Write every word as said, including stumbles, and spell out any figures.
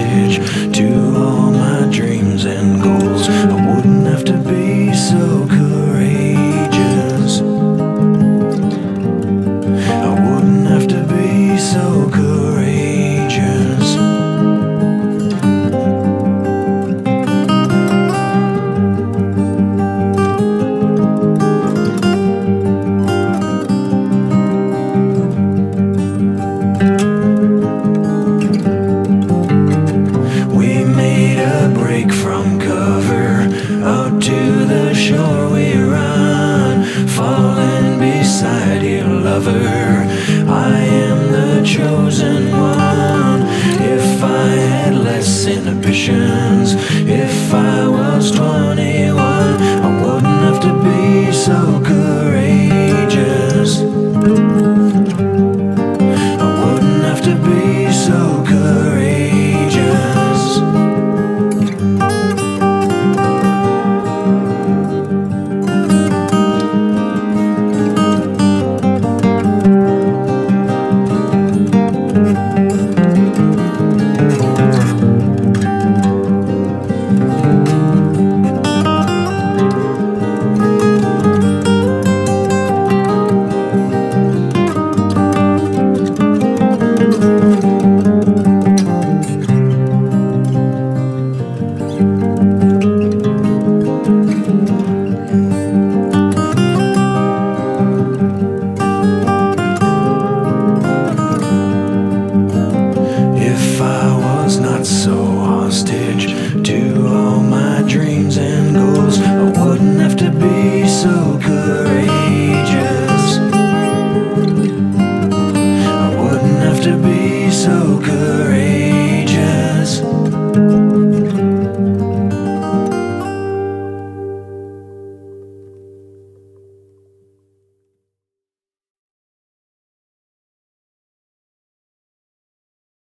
hostage to all my dreams and goals. I wouldn't have to be so courageous. I wouldn't have to be so courageous. From cover out to the shore we run, falling beside your lover. I am the chosen one.